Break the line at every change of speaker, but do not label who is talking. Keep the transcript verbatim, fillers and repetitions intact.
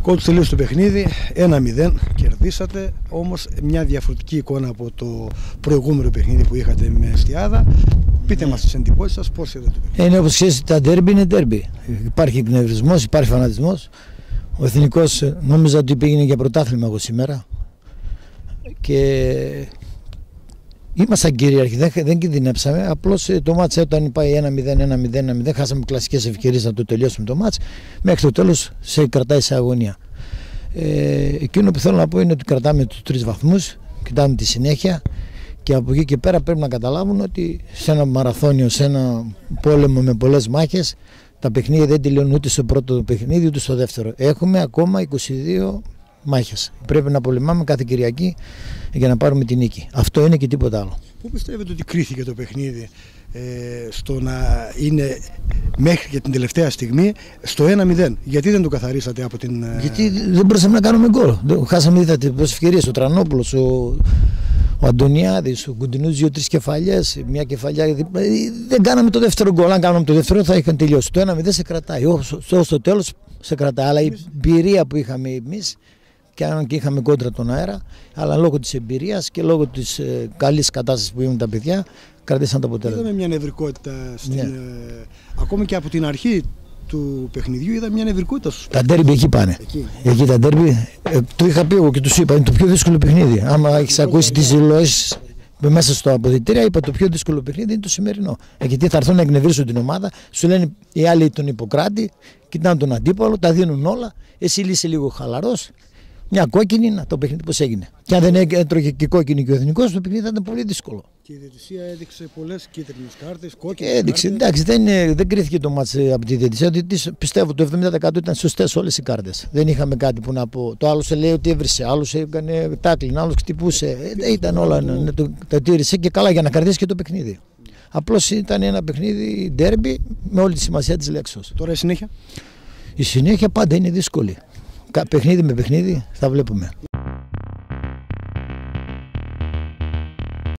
Κόντους τελείωσε το παιχνίδι, ένα μηδέν, κερδίσατε, όμως μια διαφορετική εικόνα από το προηγούμενο παιχνίδι που είχατε με Εστιάδα. Πείτε μας τις εντυπώσεις σας, πώς είδατε το παιχνίδι.
Είναι όπως ξέρεις, τα ντέρμπι είναι ντέρμπι. Υπάρχει εκνευρισμός, υπάρχει φανατισμός. Ο Εθνικός νόμιζα ότι πήγαινε για πρωτάθλημα εγώ σήμερα. Και ήμασταν κυρίαρχοι, δεν, δεν κινδυνεύσαμε. Απλώς το μάτς όταν πάει ένα μηδέν, ένα μηδέν, ένα μηδέν, χάσαμε κλασικές ευκαιρίες να το τελειώσουμε το μάτς. Μέχρι το τέλος σε κρατάει σε αγωνία. Ε, εκείνο που θέλω να πω είναι ότι κρατάμε τους τρεις βαθμούς, κοιτάμε τη συνέχεια και από εκεί και πέρα πρέπει να καταλάβουν ότι σε ένα μαραθώνιο, σε ένα πόλεμο με πολλές μάχες, τα παιχνίδια δεν τελειώνουν ούτε στο πρώτο παιχνίδι ούτε στο δεύτερο. Έχουμε ακόμα είκοσι δύο μάχες. Πρέπει να πολεμάμε κάθε Κυριακή για να πάρουμε την νίκη. Αυτό είναι και τίποτα άλλο.
Πού πιστεύετε ότι κρίθηκε το παιχνίδι ε, στο να είναι μέχρι και την τελευταία στιγμή στο ένα μηδέν? Γιατί δεν το καθαρίσατε από την...
Γιατί δεν μπορούσαμε να κάνουμε γκολ. Χάσαμε, είδατε πόσες ευκαιρίες. Ο Τρανόπουλος, ο, ο Αντωνιάδης, ο Κουντινούς, δύο-τρεις κεφαλιές, μια κεφαλιά. Δεν κάναμε το δεύτερο γκολ. Αν κάναμε το δεύτερο θα είχαν τελειώσει. Το ένα μηδέν σε κρατάει. Όσο στο τέλος σε κρατάει. Αλλά η εμπειρία που είχαμε εμείς, και αν και είχαμε κόντρα τον αέρα, αλλά λόγω της εμπειρίας και λόγω της ε, καλής κατάστασης που είχαν τα παιδιά, κρατήσαν το αποτέλεσμα.
Είδαμε μια νευρικότητα, στην,
ναι.
ε, ακόμη και από την αρχή του παιχνιδιού είδαμε μια νευρικότητα στους
Τα ντέρμπι εκεί πάνε. Εκεί, εκεί τα ντέρμπι, ε, το είχα πει εγώ και τους είπα, είναι το πιο δύσκολο παιχνίδι. Άμα έχεις ακούσει τις δηλώσεις μέσα στο αποδυτήρια, είπα το πιο δύσκολο παιχνίδι είναι το σημερινό. Ε, γιατί θα έρθουν να εκνευρίσουν την ομάδα, σου λένε οι άλλοι τον Ιπποκράτη, κοιτάνε τον αντίπαλο, τα δίνουν όλα, εσύ είσαι λίγο χαλαρός. Μια κόκκινη, να το παιχνίδι πώς έγινε. Και αν δεν έτρωγε και κόκκινη και ο Εθνικός, το παιχνίδι θα ήταν πολύ δύσκολο.
Και η διαιτησία έδειξε πολλές κίτρινες κάρτες, κόκκινες
έδειξε,
κάρτες.
Εντάξει, δεν, δεν κρίθηκε το μάτς από τη διαιτησία. Πιστεύω το εβδομήντα τοις εκατό ήταν σωστές όλες οι κάρτες. Δεν είχαμε κάτι που να πω. Το άλλο σε λέει ότι έβρισε, άλλο έκανε τάκλιν, άλλο χτυπούσε. Ε, ήταν όλα να το, το τήρησε και καλά για να κρατήσει και το παιχνίδι. Απλώς ήταν ένα παιχνίδι ντέρμπι με όλη τη σημασία της λέξης.
Τώρα η συνέχεια.
Η συνέχεια πάντα είναι δύσκολη. Παιχνίδι με παιχνίδι θα βλέπουμε.